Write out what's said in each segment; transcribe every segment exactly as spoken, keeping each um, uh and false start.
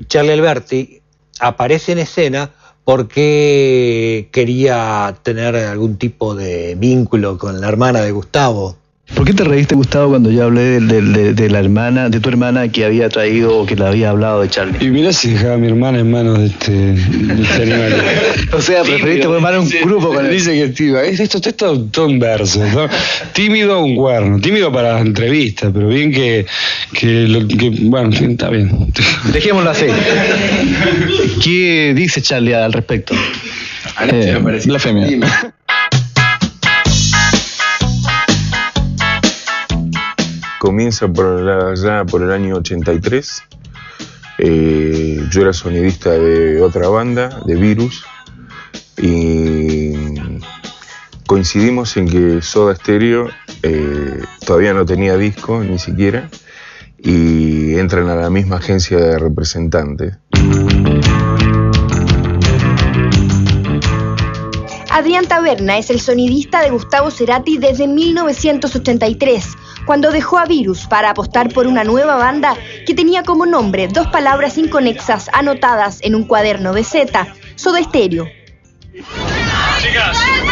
Charlie Alberti aparece en escena porque quería tener algún tipo de vínculo con la hermana de Gustavo. ¿Por qué te reíste, Gustavo, cuando yo hablé de, de, de, de la hermana, de tu hermana que había traído o que le había hablado de Charlie? Y mirá si dejaba a mi hermana en manos de este, de este animal. O sea, preferiste formar un grupo con él. Dice que tío, esto es todo, todo en verso, ¿no? Tímido un cuerno, tímido para las entrevistas, pero bien que, que, lo, que bueno, está bien. Dejémoslo así. ¿Qué dice Charlie al respecto? Eh, blasfemia. Comienza por la, ya por el año ochenta y tres. Eh, yo era sonidista de otra banda, de Virus, y coincidimos en que Soda Stereo eh, todavía no tenía disco, ni siquiera, y entran a la misma agencia de representantes. Adrián Taberna es el sonidista de Gustavo Cerati desde mil novecientos ochenta y tres, cuando dejó a Virus para apostar por una nueva banda que tenía como nombre dos palabras inconexas anotadas en un cuaderno de Z, Soda Stereo. Chicas, en,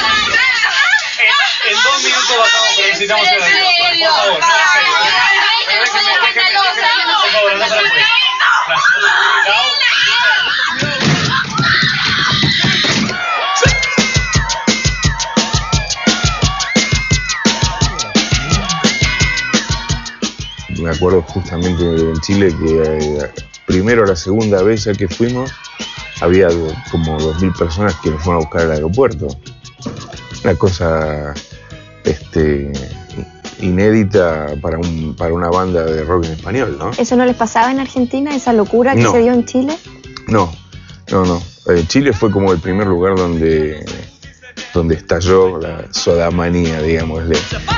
en dos minutos bajamos, pero necesitamos el avión. Por favor, no, en serio. Déjenme, déjenme, déjenme, por favor, anda para afuera. Chao. Me acuerdo justamente en Chile que eh, primero o la segunda vez ya que fuimos, había como dos mil personas que nos fueron a buscar al aeropuerto. Una cosa este, inédita para, un, para una banda de rock en español, ¿no? ¿Eso no les pasaba en Argentina, esa locura que no. se dio en Chile? No, no, no. Eh, Chile fue como el primer lugar donde, donde estalló la sodamanía, digámosle.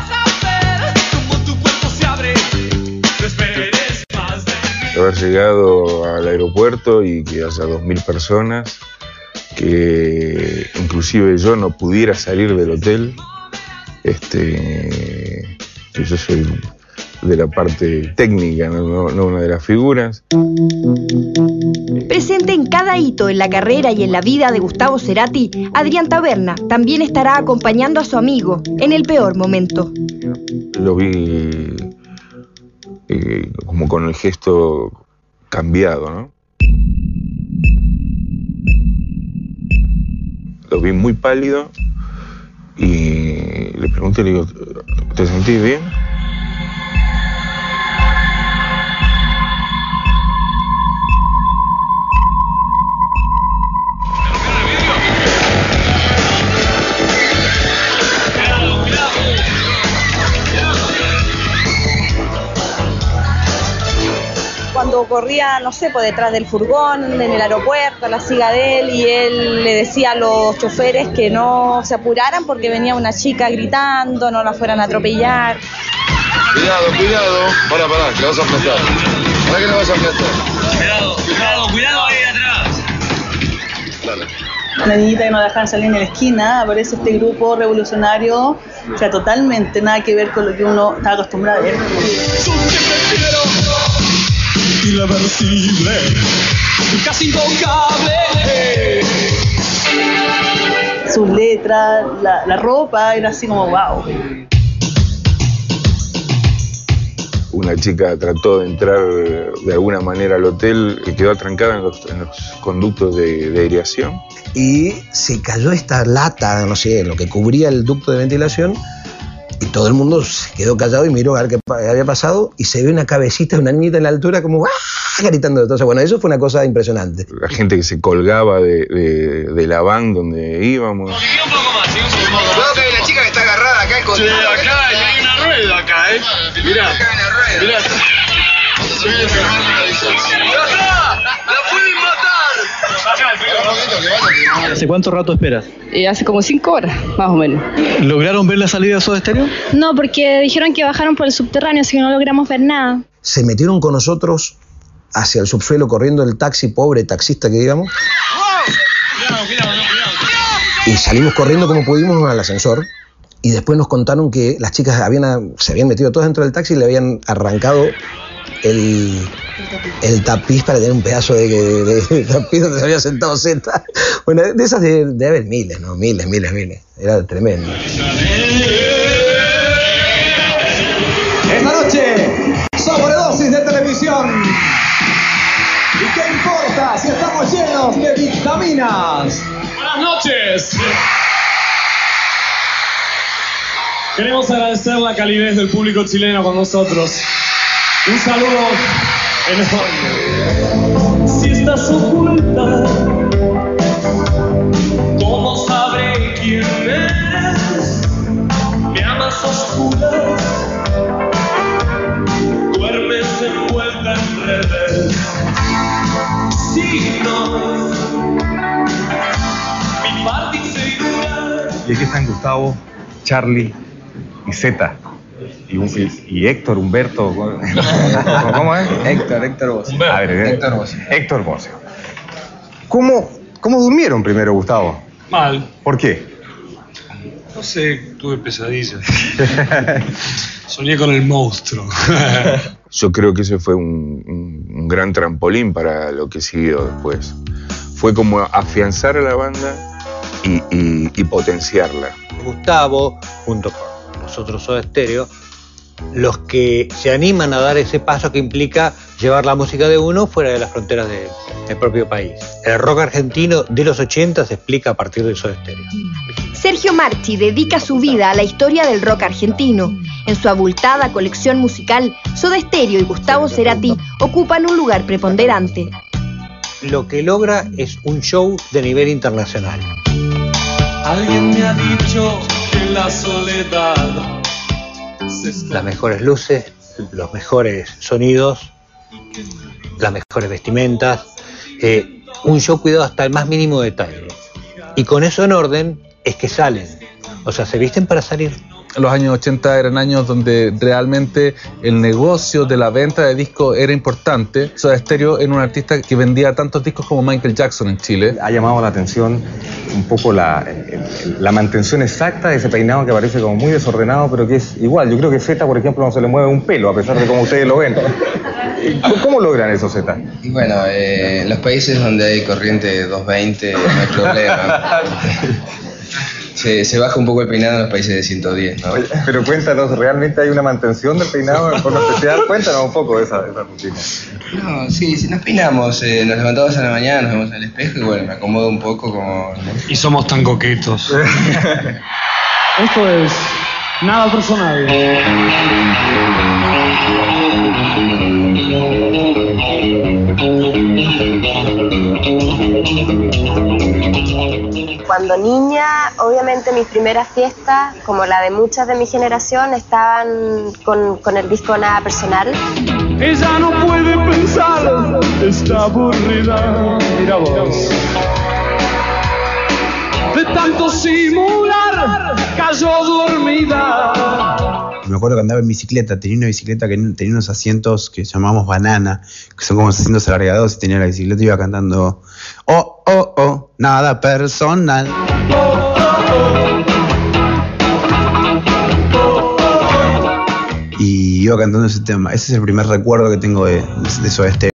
Haber llegado al aeropuerto y que haya dos mil personas, que inclusive yo no pudiera salir del hotel, este, que yo soy de la parte técnica, no, no, no una de las figuras. Presente en cada hito en la carrera y en la vida de Gustavo Cerati, Adrián Taberna también estará acompañando a su amigo en el peor momento. Lo vi Eh, como con el gesto cambiado, ¿no? Lo vi muy pálido y le pregunté, le digo, ¿te sentís bien? Cuando corría, no sé, por detrás del furgón, en el aeropuerto, a la siga de él, y él le decía a los choferes que no se apuraran porque venía una chica gritando, no la fueran a atropellar. Cuidado, cuidado. Para, para, que vas a aplastar. Para que no vas a aplastar. Cuidado, cuidado, cuidado ahí atrás. Dale. Una niñita que no dejaban salir en la esquina, aparece este grupo revolucionario, o sea, totalmente nada que ver con lo que uno está acostumbrado a ver. Irreversible, casi intocable. Sus letras, la, la ropa, era así como wow. Una chica trató de entrar de alguna manera al hotel y quedó atrancada en los, en los conductos de, de aireación. Y se cayó esta lata, no sé, lo que cubría el ducto de ventilación. Y todo el mundo se quedó callado y miró a ver qué había pasado, y se ve una cabecita de una niñita en la altura como ¡ah! Gritando. Entonces, bueno, eso fue una cosa impresionante. La gente que se colgaba de, de, de la van donde íbamos. No, sigue un poco más, sigue un poco más. Cuidado que hay una chica que está agarrada acá en contra. Sí, acá y hay una rueda acá, ¿eh? Mirá, Acá hay una rueda. mirá. ¡Ya está! ¡La pueden matar! ¿Hace cuánto rato esperas? Eh, hace como cinco horas, más o menos. ¿Lograron ver la salida de Soda Stereo? No, porque dijeron que bajaron por el subterráneo, así que no logramos ver nada. Se metieron con nosotros hacia el subsuelo corriendo el taxi, pobre taxista que digamos. Cuidado, cuidado, no, cuidado. Y salimos corriendo como pudimos al ascensor. Y después nos contaron que las chicas habían, se habían metido todas dentro del taxi y le habían arrancado el, el tapiz para tener un pedazo de, de, de, de tapiz donde se había sentado Z. Bueno, de esas de, de haber miles, ¿no? Miles, miles, miles. Era tremendo. Esta noche, sobredosis de televisión. ¿Y qué importa si estamos llenos de vitaminas? Buenas noches. Queremos agradecer la calidez del público chileno con nosotros. Un saludo enorme. Si estás oculta, ¿cómo sabré quién eres? Me amas oscura, duermes envuelta en redes. Signos, mi parte insegura. Y aquí están Gustavo, Charlie y Z. Y, un, y, y Héctor, Humberto, ¿cómo es? Héctor, Héctor Bocio. A ver, Héctor Bocio. Héctor Bocio. ¿Cómo, ¿Cómo durmieron primero, Gustavo? Mal. ¿Por qué? No sé, tuve pesadillas. Soñé con el monstruo. Yo creo que ese fue un, un, un gran trampolín para lo que siguió después. Fue como afianzar a la banda y, y, y potenciarla. Gustavo, junto con nosotros Soda Stereo, los que se animan a dar ese paso que implica llevar la música de uno fuera de las fronteras de, del propio país. El rock argentino de los ochenta se explica a partir de Soda Stereo. Sergio Marchi dedica su vida a la historia del rock argentino. En su abultada colección musical, Soda Stereo y Gustavo Cerati ocupan un lugar preponderante. Lo que logra es un show de nivel internacional. Alguien me ha dicho que la soledad... Las mejores luces, los mejores sonidos, las mejores vestimentas, eh, un show cuidado hasta el más mínimo detalle. Y con eso en orden es que salen, o sea, se visten para salir. Los años ochenta eran años donde realmente el negocio de la venta de discos era importante. Soda Stereo era un artista que vendía tantos discos como Michael Jackson en Chile. Ha llamado la atención un poco la, la mantención exacta de ese peinado que parece como muy desordenado, pero que es igual. Yo creo que Z, por ejemplo, no se le mueve un pelo, a pesar de cómo ustedes lo ven. ¿Cómo logran eso, Z? Y bueno, eh, en los países donde hay corriente doscientos veinte no hay problema. Se, se baja un poco el peinado en los países de ciento diez, ¿no? Pero cuéntanos, ¿realmente hay una mantención del peinado en forma especial? Cuéntanos un poco de esa, de esa rutina. No, sí, si nos peinamos, eh, nos levantamos a la mañana, nos vemos en el espejo y bueno, me acomodo un poco como... Y somos tan coquetos. Esto es nada personal. Cuando niña, obviamente mis primeras fiestas, como la de muchas de mi generación, estaban con, con el disco Nada Personal. Ella no puede pensar, está aburrida. Mira vos. De tanto simular, cayó dormida. Me acuerdo que andaba en bicicleta, tenía una bicicleta que tenía unos asientos que llamamos banana, que son como asientos alargados, y tenía la bicicleta y iba cantando oh, oh, oh, nada personal. Y iba cantando ese tema. Ese es el primer recuerdo que tengo de, de Soda Stereo.